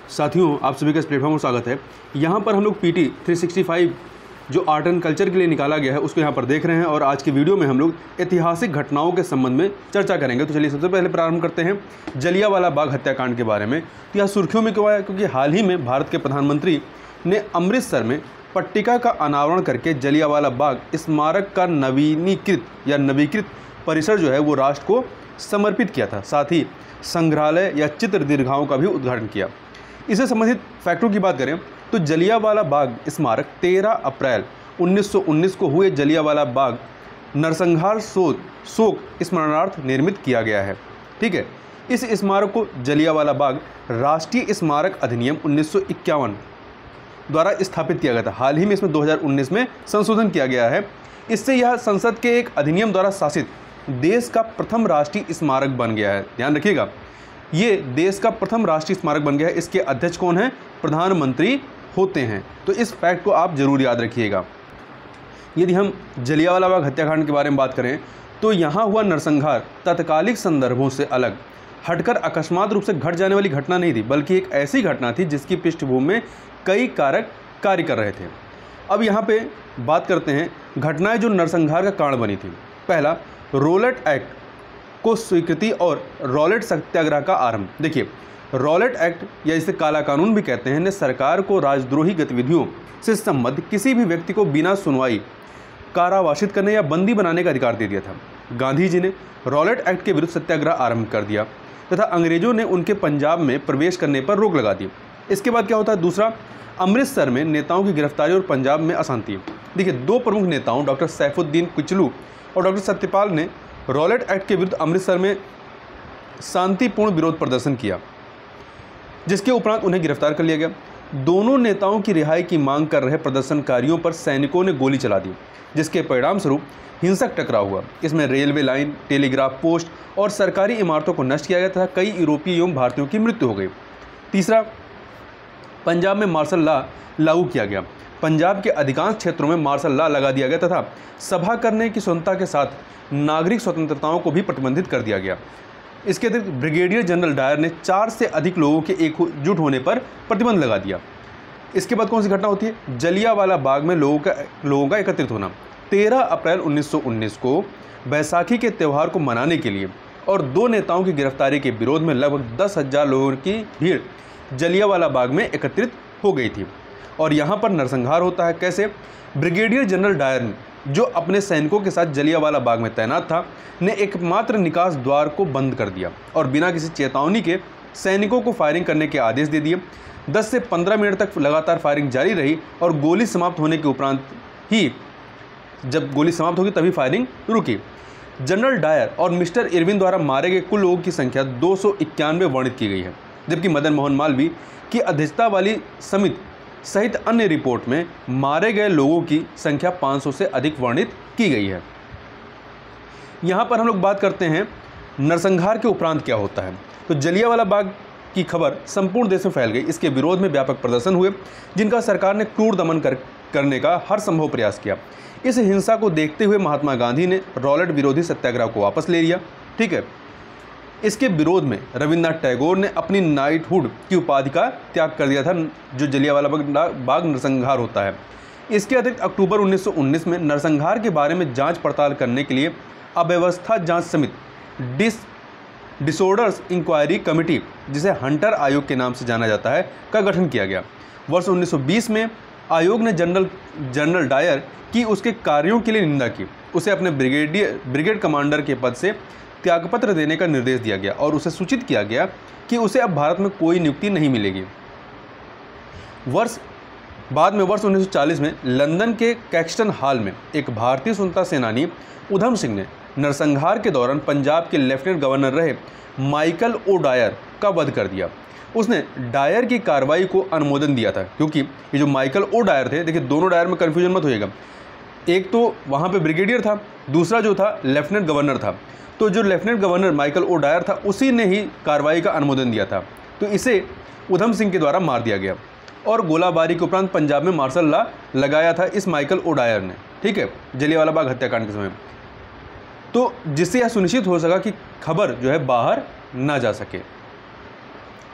साथियों, आप सभी का इस प्लेटफॉर्म पर स्वागत है। यहाँ पर हम लोग PT 365 जो आर्ट एंड कल्चर के लिए निकाला गया है उसको यहाँ पर देख रहे हैं और आज की वीडियो में हम लोग ऐतिहासिक घटनाओं के संबंध में चर्चा करेंगे। तो चलिए सबसे पहले प्रारंभ करते हैं जलियांवाला बाग हत्याकांड के बारे में। तो यह सुर्खियों में क्यों आया? क्योंकि हाल ही में भारत के प्रधानमंत्री ने अमृतसर में पट्टिका का अनावरण करके जलियांवाला बाग स्मारक का नवीकृत परिसर जो है वो राष्ट्र को समर्पित किया था। साथ ही संग्रहालय या चित्र दीर्घाओं का भी उद्घाटन किया। इससे संबंधित फैक्टों की बात करें तो जलियांवाला बाग स्मारक 13 अप्रैल 1919 को हुए जलियांवाला बाग नरसंहार शोक स्मरणार्थ निर्मित किया गया है। ठीक है, इस स्मारक को जलियांवाला बाग राष्ट्रीय स्मारक अधिनियम 1951 द्वारा स्थापित किया गया था। हाल ही में इसमें 2019 में संशोधन किया गया है। इससे यह संसद के एक अधिनियम द्वारा शासित देश का प्रथम राष्ट्रीय स्मारक बन गया है। ध्यान रखिएगा, ये देश का प्रथम राष्ट्रीय स्मारक बन गया है। इसके अध्यक्ष कौन है? प्रधानमंत्री होते हैं। तो इस फैक्ट को आप जरूर याद रखिएगा। यदि हम जलियांवाला बाग हत्याकांड के बारे में बात करें तो यहाँ हुआ नरसंहार तत्कालिक संदर्भों से अलग हटकर अकस्मात रूप से घट जाने वाली घटना नहीं थी, बल्कि एक ऐसी घटना थी जिसकी पृष्ठभूमि में कई कारक कार्य कर रहे थे। अब यहाँ पे बात करते हैं घटनाएं जो नरसंहार का कारण बनी थी। पहला, रॉलेट एक्ट को स्वीकृति और रॉलेट सत्याग्रह का आरंभ। देखिए, रॉलेट एक्ट या इसे काला कानून भी कहते हैं ने सरकार को राजद्रोही गतिविधियों से संबद्ध किसी भी व्यक्ति को बिना सुनवाई कारावासित करने या बंदी बनाने का अधिकार दे दिया था। गांधी जी ने रॉलेट एक्ट के विरुद्ध सत्याग्रह आरंभ कर दिया तथा अंग्रेजों ने उनके पंजाब में प्रवेश करने पर रोक लगा दी। इसके बाद क्या होता है? दूसरा, अमृतसर में नेताओं की गिरफ्तारी और पंजाब में अशांति। देखिए, दो प्रमुख नेताओं डॉक्टर सैफुद्दीन किचलू और डॉक्टर सत्यपाल ने रॉलेट एक्ट के विरुद्ध अमृतसर में शांतिपूर्ण विरोध प्रदर्शन किया, जिसके उपरांत उन्हें गिरफ्तार कर लिया गया। दोनों नेताओं की रिहाई की मांग कर रहे प्रदर्शनकारियों पर सैनिकों ने गोली चला दी, जिसके परिणाम स्वरूप हिंसक टकराव हुआ। इसमें रेलवे लाइन, टेलीग्राफ पोस्ट और सरकारी इमारतों को नष्ट किया गया तथा कई यूरोपीय एवं भारतीयों की मृत्यु हो गई। तीसरा, पंजाब में मार्शल लॉ लागू किया गया। पंजाब के अधिकांश क्षेत्रों में मार्शल लॉ लगा दिया गया तथा सभा करने की स्वतंत्रता के साथ नागरिक स्वतंत्रताओं को भी प्रतिबंधित कर दिया गया। इसके अतिरिक्त ब्रिगेडियर जनरल डायर ने 4 से अधिक लोगों के एकजुट होने पर प्रतिबंध लगा दिया। इसके बाद कौन सी घटना होती है? जलियांवाला बाग में लोगों का एकत्रित होना। 13 अप्रैल 1919 को बैसाखी के त्यौहार को मनाने के लिए और दो नेताओं की गिरफ्तारी के विरोध में लगभग 10,000 लोगों की भीड़ जलियांवाला बाग में एकत्रित हो गई थी और यहाँ पर नरसंहार होता है। कैसे? ब्रिगेडियर जनरल डायर ने, जो अपने सैनिकों के साथ जलियांवाला बाग में तैनात था, ने एकमात्र निकास द्वार को बंद कर दिया और बिना किसी चेतावनी के सैनिकों को फायरिंग करने के आदेश दे दिए। 10 से 15 मिनट तक लगातार फायरिंग जारी रही और गोली समाप्त होने के उपरांत ही, जब गोली समाप्त होगी तभी फायरिंग रुकी। जनरल डायर और मिस्टर इरविन द्वारा मारे गए कुल लोगों की संख्या 291 वर्णित की गई है, जबकि मदन मोहन मालवीय की अध्यक्षता वाली समिति सहित अन्य रिपोर्ट में मारे गए लोगों की संख्या 500 से अधिक वर्णित की गई है। यहाँ पर हम लोग बात करते हैं नरसंहार के उपरांत क्या होता है। तो जलियांवाला बाग की खबर संपूर्ण देश में फैल गई। इसके विरोध में व्यापक प्रदर्शन हुए, जिनका सरकार ने क्रूर दमन करने का हर संभव प्रयास किया। इस हिंसा को देखते हुए महात्मा गांधी ने रॉलेट विरोधी सत्याग्रह को वापस ले लिया। ठीक है, इसके विरोध में रविन्द्रनाथ टैगोर ने अपनी नाइटहुड की उपाधि का त्याग कर दिया था, जो जलियांवाला बाग नरसंहार होता है। इसके अतिरिक्त अक्टूबर 1919 में नरसंहार के बारे में जांच पड़ताल करने के लिए अव्यवस्था जांच समिति डिसऑर्डर्स इंक्वायरी कमेटी, जिसे हंटर आयोग के नाम से जाना जाता है, का गठन किया गया। वर्ष 1920 में आयोग ने जनरल डायर की उसके कार्यों के लिए निंदा की। उसे अपने ब्रिगेड कमांडर के पद से त्यागपत्र देने का निर्देश दिया गया और उसे सूचित किया गया कि उसे अब भारत में कोई नियुक्ति नहीं मिलेगी। बाद में वर्ष 1940 में लंदन के कैक्सटन हॉल में एक भारतीय स्वतंत्रता सेनानी उधम सिंह ने नरसंहार के दौरान पंजाब के लेफ्टिनेंट गवर्नर रहे माइकल ओ डायर का वध कर दिया। उसने डायर की कार्रवाई को अनुमोदन दिया था, क्योंकि ये जो माइकल ओ डायर थे, देखिए दोनों डायर में कन्फ्यूजन मत होइएगा, एक तो वहाँ पे ब्रिगेडियर था, दूसरा जो था लेफ्टिनेंट गवर्नर था। तो जो lieutenant governor Michael O Dwyer था, उसी ने ही कार्रवाई का अनुमोदन दिया था। तो इसे उधम सिंह के द्वारा मार दिया गया और गोलाबारी के उपरांत पंजाब में मार्शल लॉ लगाया था इस माइकल ओ डायर ने। ठीक है, जलियांवाला बाग हत्याकांड के समय, तो जिससे यह सुनिश्चित हो सका कि खबर जो है बाहर ना जा सके।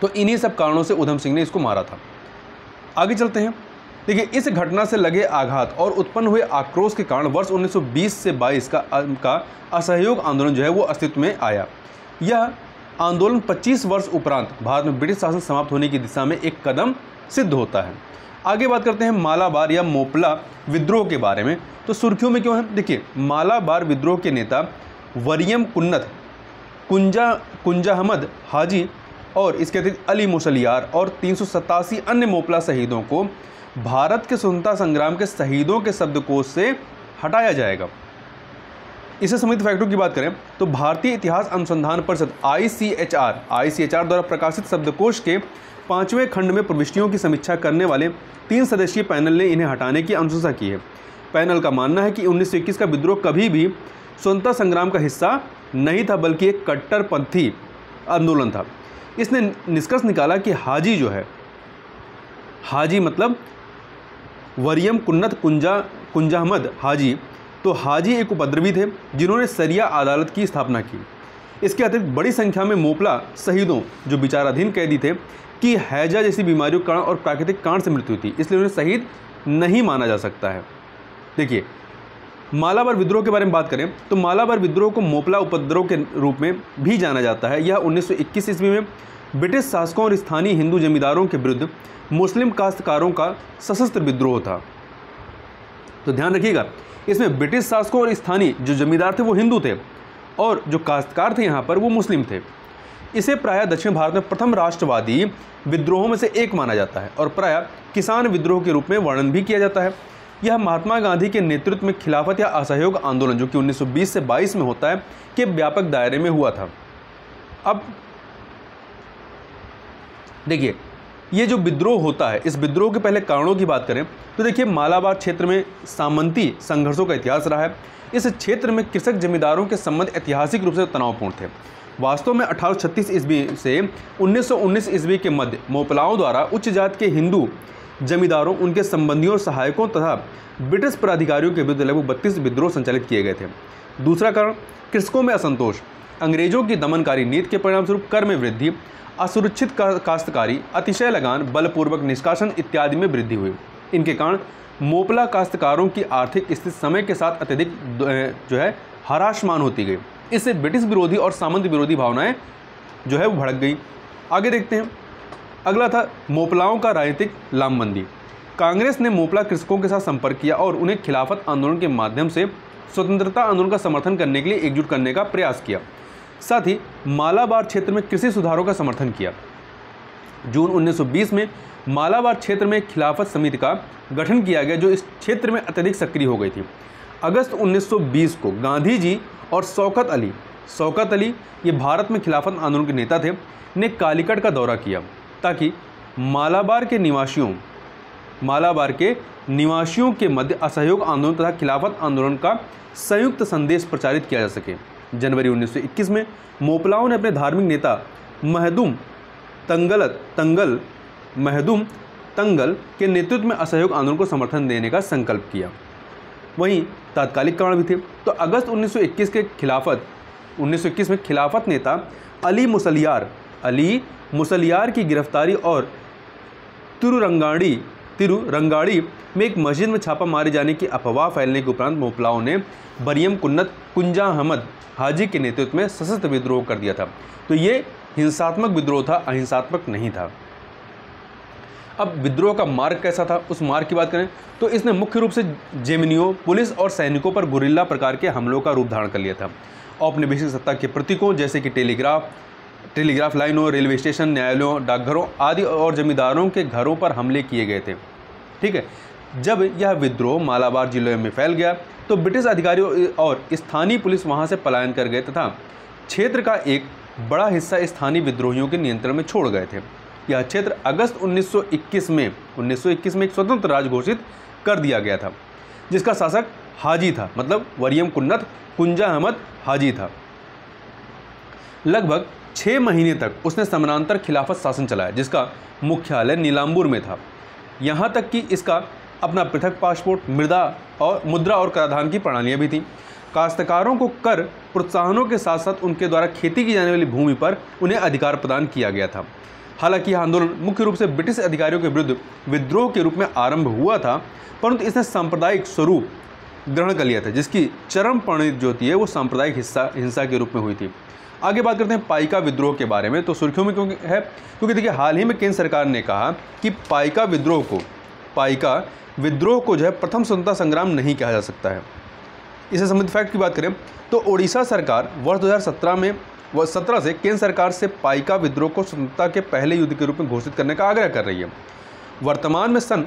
तो इन्हीं सब कारणों से उधम सिंह ने इसको मारा था। आगे चलते हैं। देखिए, इस घटना से लगे आघात और उत्पन्न हुए आक्रोश के कारण वर्ष 1920 से 22 का असहयोग आंदोलन जो है वो अस्तित्व में आया। यह आंदोलन 25 वर्ष उपरांत भारत में ब्रिटिश शासन समाप्त होने की दिशा में एक कदम सिद्ध होता है। आगे बात करते हैं मालाबार या मोपला विद्रोह के बारे में। तो सुर्खियों में क्यों है? देखिए, मालाबार विद्रोह के नेता वरियम कुन्नत, कुंजा अहमद हाजी और इसके अतिरिक्त अली मुसलियार और 387 अन्य मोपला शहीदों को भारत के स्वतंत्रता संग्राम के शहीदों के शब्दकोश से हटाया जाएगा। इससे संबंधित फैक्टों की बात करें तो भारतीय इतिहास अनुसंधान परिषद ICHR द्वारा प्रकाशित शब्दकोश के 5वें खंड में प्रविष्टियों की समीक्षा करने वाले 3 सदस्यीय पैनल ने इन्हें हटाने की अनुशंसा की है। पैनल का मानना है कि 1921 का विद्रोह कभी भी स्वतंत्रता संग्राम का हिस्सा नहीं था, बल्कि एक कट्टरपंथी आंदोलन था। इसने निष्कर्ष निकाला कि हाजी जो है, हाजी मतलब वरियम कुन्नत कुंजा अहमद हाजी, तो हाजी एक उपद्रवी थे जिन्होंने सरिया अदालत की स्थापना की। इसके अतिरिक्त बड़ी संख्या में मोपला शहीदों जो विचाराधीन कैदी थे कि हैजा जैसी बीमारियों के कारण और प्राकृतिक कारण से मृत्यु थी, इसलिए उन्हें शहीद नहीं माना जा सकता है। देखिए, मालाबार विद्रोह के बारे में बात करें तो मालाबार विद्रोह को मोपला उपद्रव के रूप में भी जाना जाता है। यह 1921 ईस्वी में ब्रिटिश शासकों और स्थानीय हिंदू जमींदारों के विरुद्ध मुस्लिम काश्तकारों का सशस्त्र विद्रोह था। तो ध्यान रखिएगा, इसमें ब्रिटिश शासकों और स्थानीय जो जमींदार थे वो हिंदू थे और जो काश्तकार थे यहाँ पर वो मुस्लिम थे। इसे प्रायः दक्षिण भारत में प्रथम राष्ट्रवादी विद्रोहों में से एक माना जाता है और प्रायः किसान विद्रोह के रूप में वर्णन भी किया जाता है। यह महात्मा गांधी के नेतृत्व में खिलाफत या असहयोग आंदोलन जो कि 1920 से 22 में होता है के व्यापक दायरे में हुआ था। अब देखिए, ये जो विद्रोह होता है, इस विद्रोह के पहले कारणों की बात करें तो देखिए, मालाबार क्षेत्र में सामंती संघर्षों का इतिहास रहा है। इस क्षेत्र में कृषक जमींदारों के संबंध ऐतिहासिक रूप से तनावपूर्ण थे। वास्तव में 1836 ईस्वी से 1919 ईस्वी के मध्य मोपलाओं द्वारा उच्च जाति के हिंदू जमींदारों, उनके संबंधियों और सहायकों तथा ब्रिटिश पदाधिकारियों के विरुद्ध लगभग 32 विद्रोह संचालित किए गए थे। दूसरा कारण, कृषकों में असंतोष, अंग्रेजों की दमनकारी नीति के परिणामस्वरूप कर में वृद्धि, असुरक्षित काश्तकारी, अतिशय लगान, बलपूर्वक निष्कासन इत्यादि में वृद्धि हुई। इनके कारण मोपला काश्तकारों की आर्थिक स्थिति समय के साथ अत्यधिक जो है हरासमान होती गई। इससे ब्रिटिश विरोधी और सामंत विरोधी भावनाएं जो है वो भड़क गई। आगे देखते हैं। अगला था मोपलाओं का राजनीतिक लामबंदी। कांग्रेस ने मोपला कृषकों के साथ संपर्क किया और उन्हें खिलाफत आंदोलन के माध्यम से स्वतंत्रता आंदोलन का समर्थन करने के लिए एकजुट करने का प्रयास किया। साथ ही मालाबार क्षेत्र में कृषि सुधारों का समर्थन किया। जून 1920 में मालाबार क्षेत्र में खिलाफत समिति का गठन किया गया जो इस क्षेत्र में अत्यधिक सक्रिय हो गई थी। अगस्त 1920 को गांधी जी और शौकत अली ये भारत में खिलाफत आंदोलन के नेता थे, ने कालीकट का दौरा किया ताकि मालाबार के निवासियों के मध्य असहयोग आंदोलन तथा खिलाफत आंदोलन का संयुक्त संदेश प्रचारित किया जा सके। जनवरी 1921 में मोपलाओं ने अपने धार्मिक नेता महदूम तंगल के नेतृत्व में असहयोग आंदोलन को समर्थन देने का संकल्प किया। वहीं तात्कालिक कारण भी थे। तो अगस्त 1921 में खिलाफत नेता अली मुसलियार की गिरफ्तारी और तिरुरंगाड़ी में एक मस्जिद में छापा मारे जाने की अफवाह फैलने के उपरांत मोपलाओं ने वरियम कुंजा अहमद हाजी के नेतृत्व में सशस्त्र विद्रोह कर दिया था। तो ये हिंसात्मक विद्रोह था, अहिंसात्मक नहीं था। अब विद्रोह का मार्ग कैसा था, उस मार्ग की बात करें तो इसने मुख्य रूप से जेमिनियों, पुलिस और सैनिकों पर गुरिल्ला प्रकार के हमलों का रूप धारण कर लिया था। औपनिवेशिक सत्ता के प्रतीकों जैसे कि टेलीग्राफ लाइनों, रेलवे स्टेशन, न्यायालयों, डाकघरों आदि और जमींदारों के घरों पर हमले किए गए थे। ठीक है, जब यह विद्रोह मालाबार जिले में फैल गया तो ब्रिटिश अधिकारियों और स्थानीय पुलिस वहां से पलायन कर गए तथा क्षेत्र का एक बड़ा हिस्सा स्थानीय विद्रोहियों के नियंत्रण में छोड़ गए थे। यह क्षेत्र अगस्त 1921 में एक स्वतंत्र राज्य घोषित कर दिया गया था, जिसका शासक हाजी था, मतलब वरियम कुंजा अहमद हाजी था। लगभग 6 महीने तक उसने समानांतर खिलाफत शासन चलाया, जिसका मुख्यालय नीलांबूर में था। यहाँ तक कि इसका अपना पृथक पासपोर्ट, मुद्रा और कराधान की प्रणालियाँ भी थीं। काश्तकारों को कर प्रोत्साहनों के साथ साथ उनके द्वारा खेती की जाने वाली भूमि पर उन्हें अधिकार प्रदान किया गया था। हालांकि यह आंदोलन मुख्य रूप से ब्रिटिश अधिकारियों के विरुद्ध विद्रोह के रूप में आरंभ हुआ था, परंतु इसने सांप्रदायिक स्वरूप ग्रहण कर लिया था, जिसकी चरम परिणति जो होती है वो सांप्रदायिक हिंसा के रूप में हुई थी। आगे बात करते हैं पाइका विद्रोह के बारे में। तो सुर्खियों में क्योंकि देखिए हाल ही में केंद्र सरकार ने कहा कि पाइका विद्रोह को जो है प्रथम स्वतंत्रता संग्राम नहीं कहा जा सकता है। इससे संबंधित फैक्ट की बात करें तो ओडिशा सरकार वर्ष 2017 से केंद्र सरकार से पाइका विद्रोह को स्वतंत्रता के पहले युद्ध के रूप में घोषित करने का आग्रह कर रही है। वर्तमान में सन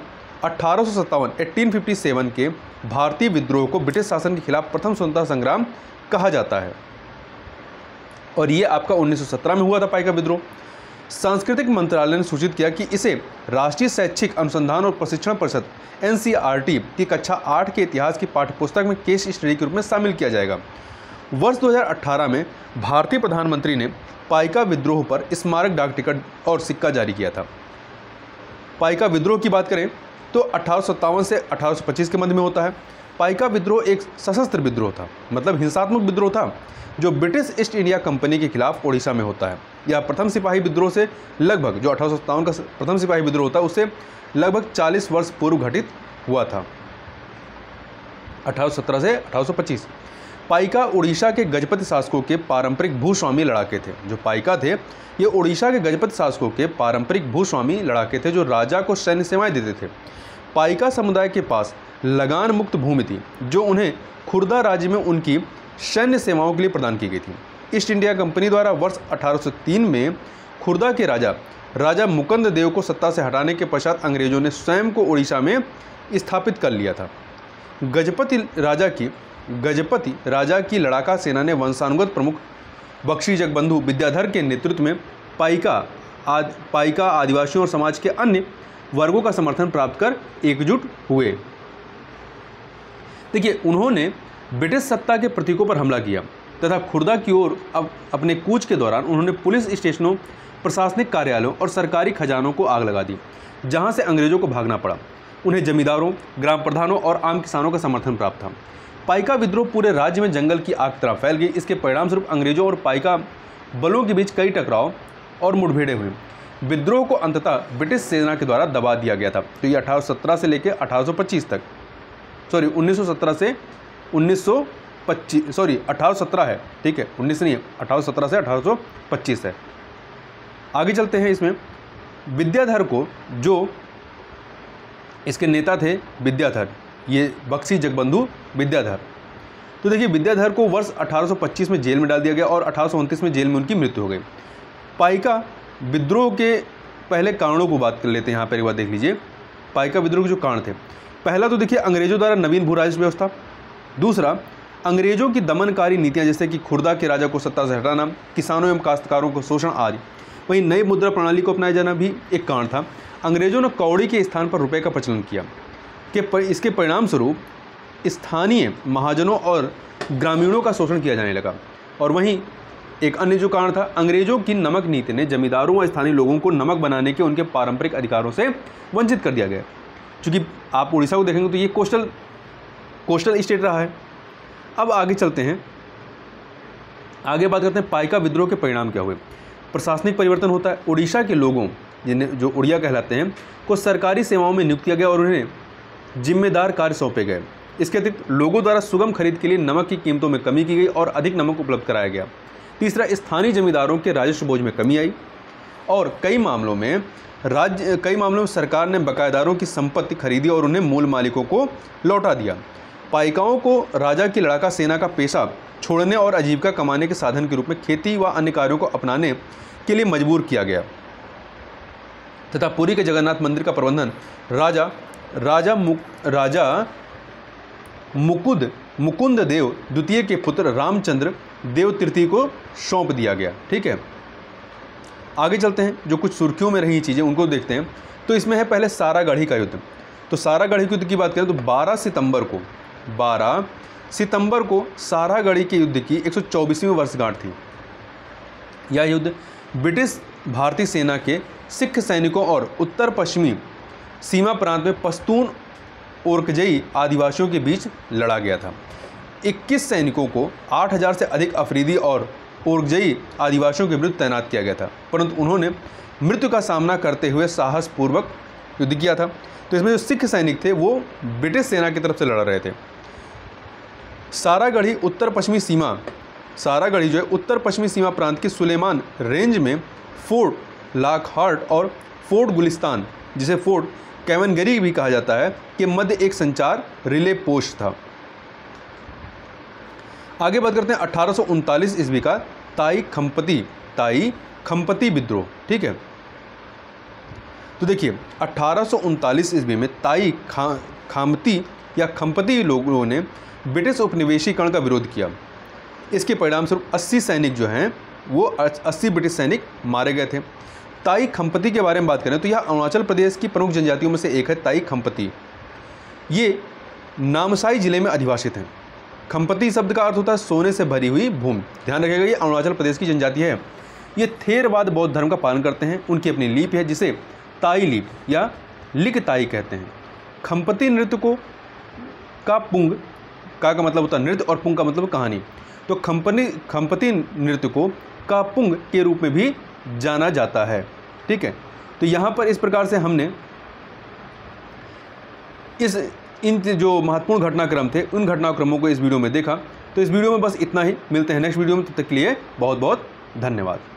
1857 के भारतीय विद्रोह को ब्रिटिश शासन के खिलाफ प्रथम स्वतंत्रता संग्राम कहा जाता है और ये आपका 1917 में हुआ था पाइका विद्रोह। सांस्कृतिक मंत्रालय ने सूचित किया कि इसे राष्ट्रीय शैक्षिक अनुसंधान और प्रशिक्षण परिषद NCERT की कक्षा 8 के इतिहास की पाठ्यपुस्तक में केस स्टडी के रूप में शामिल किया जाएगा। वर्ष 2018 में भारतीय प्रधानमंत्री ने पाइका विद्रोह पर स्मारक डाक टिकट और सिक्का जारी किया था। पाइका विद्रोह की बात करें तो 1857 से 1825 के मध्य में होता है। पाइका विद्रोह एक सशस्त्र विद्रोह था, मतलब हिंसात्मक विद्रोह था, जो ब्रिटिश ईस्ट इंडिया कंपनी के खिलाफ ओडिशा में होता है। यह प्रथम सिपाही विद्रोह से लगभग, जो 1857 का प्रथम सिपाही विद्रोह होता है उससे लगभग 40 वर्ष पूर्व घटित हुआ था, 1817 से 1825। पाइका उड़ीसा के गजपति शासकों के पारंपरिक भूस्वामी लड़ाके थे। जो पाइका थे ये उड़ीसा के गजपति शासकों के पारंपरिक भूस्वामी लड़ाके थे, जो राजा को सैन्य सेवाएं देते थे। पाइका समुदाय के पास लगान मुक्त भूमि थी, जो उन्हें खुर्दा राज्य में उनकी सैन्य सेवाओं के लिए प्रदान की गई थी। ईस्ट इंडिया कंपनी द्वारा वर्ष 1803 में खुर्दा के राजा मुकुंद देव को सत्ता से हटाने के पश्चात अंग्रेजों ने स्वयं को उड़ीसा में स्थापित कर लिया था। गजपति राजा की लड़ाका सेना ने वंशानुगत प्रमुख बख्शी जगबंधु विद्याधर के नेतृत्व में पाइका आदिवासियों और समाज के अन्य वर्गों का समर्थन प्राप्त कर एकजुट हुए। देखिए, उन्होंने ब्रिटिश सत्ता के प्रतीकों पर हमला किया तथा खुर्दा की ओर अपने कूच के दौरान उन्होंने पुलिस स्टेशनों, प्रशासनिक कार्यालयों और सरकारी खजानों को आग लगा दी, जहां से अंग्रेजों को भागना पड़ा। उन्हें जमींदारों, ग्राम प्रधानों और आम किसानों का समर्थन प्राप्त था। पाइका विद्रोह पूरे राज्य में जंगल की आग तरह फैल गई। इसके परिणामस्वरूप अंग्रेजों और पाइका बलों के बीच कई टकराव और मुठभेड़ें हुई। विद्रोह को अंततः ब्रिटिश सेना के द्वारा दबा दिया गया था। तो ये 1817 से लेकर 1825 तक, 1917 से 1817 है, ठीक है, 19 नहीं है, 1817 से 1825 है। आगे चलते हैं। इसमें विद्याधर को, जो इसके नेता थे विद्याधर, ये बख्शी जगबंधु विद्याधर। तो देखिए, विद्याधर को वर्ष 1825 में जेल में डाल दिया गया और 1829 में जेल में उनकी मृत्यु हो गई। पाइका विद्रोह के पहले कारणों को बात कर लेते हैं। यहाँ पर एक बार देख लीजिए, पाइका विद्रोह के जो कारण थे। पहला तो देखिए, अंग्रेजों द्वारा नवीन भू राजस्व व्यवस्था। दूसरा, अंग्रेजों की दमनकारी नीतियाँ, जैसे कि खुर्दा के राजा को सत्ता से हटाना, किसानों एवं काश्तकारों को शोषण आदि। वहीं नई मुद्रा प्रणाली को अपनाया जाना भी एक कारण था। अंग्रेजों ने कौड़ी के स्थान पर रुपए का प्रचलन किया। इसके परिणाम स्वरूप स्थानीय महाजनों और ग्रामीणों का शोषण किया जाने लगा। और वहीं एक अन्य जो कारण था, अंग्रेजों की नमक नीति ने जमींदारों और स्थानीय लोगों को नमक बनाने के उनके पारंपरिक अधिकारों से वंचित कर दिया गया। चूँकि आप उड़ीसा को देखेंगे तो ये कोस्टल स्टेट रहा है। अब आगे चलते हैं, आगे बात करते हैं पाइका विद्रोह के परिणाम क्या हुए। प्रशासनिक परिवर्तन होता है। उड़ीसा के लोगों, जिन्हें जो उड़िया कहलाते हैं, को सरकारी सेवाओं में नियुक्त किया गया और उन्हें जिम्मेदार कार्य सौंपे गए। इसके अतिरिक्त लोगों द्वारा सुगम खरीद के लिए नमक की कीमतों में कमी की गई और अधिक नमक उपलब्ध कराया गया। तीसरा, स्थानीय जमींदारों के राजस्व बोझ में कमी आई और कई मामलों में सरकार ने बकायेदारों की संपत्ति खरीदी और उन्हें मूल मालिकों को लौटा दिया। पाइकाओं को राजा की लड़ाका सेना का पेशा छोड़ने और आजीविका कमाने के साधन के रूप में खेती व अन्य कार्यों को अपनाने के लिए मजबूर किया गया तथा पुरी के जगन्नाथ मंदिर का प्रबंधन राजा मुकुंद देव द्वितीय के पुत्र रामचंद्र देव तृतीय को सौंप दिया गया। ठीक है, आगे चलते हैं। जो कुछ सुर्खियों में रही चीज़ें उनको देखते हैं। तो इसमें है पहले सारागढ़ी का युद्ध। तो सारागढ़ी के युद्ध की बात करें तो 12 सितंबर को सारागढ़ी के युद्ध की 124वीं वर्षगांठ थी। यह युद्ध ब्रिटिश भारतीय सेना के सिख सैनिकों और उत्तर पश्चिमी सीमा प्रांत में पश्तून ओरकजई आदिवासियों के बीच लड़ा गया था। 21 सैनिकों को 8000 से अधिक अफरीदी और ओरकजई आदिवासियों के विरुद्ध तैनात किया गया था, परंतु उन्होंने मृत्यु का सामना करते हुए साहसपूर्वक युद्ध किया था। तो इसमें जो सिख सैनिक थे वो ब्रिटिश सेना की तरफ से लड़ रहे थे। सारागढ़ी उत्तर पश्चिमी सीमा, सारागढ़ी जो है उत्तर पश्चिमी सीमा प्रांत की सुलेमान रेंज में फोर्ट लॉकहार्ट और फोर्ट गुलिस्तान, जिसे फोर्ट कैवनगरी भी कहा जाता है, के मध्य एक संचार रिले पोस्ट था। आगे बात करते हैं 1839 ईस्वी का ताई खम्पती विद्रोह। ठीक है, तो देखिए 1839 ईस्वी में ताई खामती या खम्पती लोगों ने ब्रिटिश उपनिवेशीकरण का विरोध किया। इसके परिणामस्वरूप 80 सैनिक जो हैं वो 80 ब्रिटिश सैनिक मारे गए थे। ताई खम्पती के बारे में बात करें तो यह अरुणाचल प्रदेश की प्रमुख जनजातियों में से एक है। ताई खम्पती ये नामसाई जिले में अधिवासित हैं। खम्पती शब्द का अर्थ होता है सोने से भरी हुई भूमि। ध्यान रखिएगा, ये अरुणाचल प्रदेश की जनजाति है। ये थेरवाद बौद्ध धर्म का पालन करते हैं। उनकी अपनी लिपि है जिसे ताई लिपि या लिक ताई कहते हैं। खम्पती नृत्य को का पुंग का मतलब होता है नृत्य और पुंग का मतलब कहानी। तो खम्पती नृत्य को का पुंग के रूप में भी जाना जाता है। ठीक है, तो यहाँ पर इस प्रकार से हमने इन जो महत्वपूर्ण घटनाक्रम थे उन घटनाक्रमों को इस वीडियो में देखा। तो इस वीडियो में बस इतना ही। मिलते हैं नेक्स्ट वीडियो में, तब तक के लिए बहुत बहुत धन्यवाद।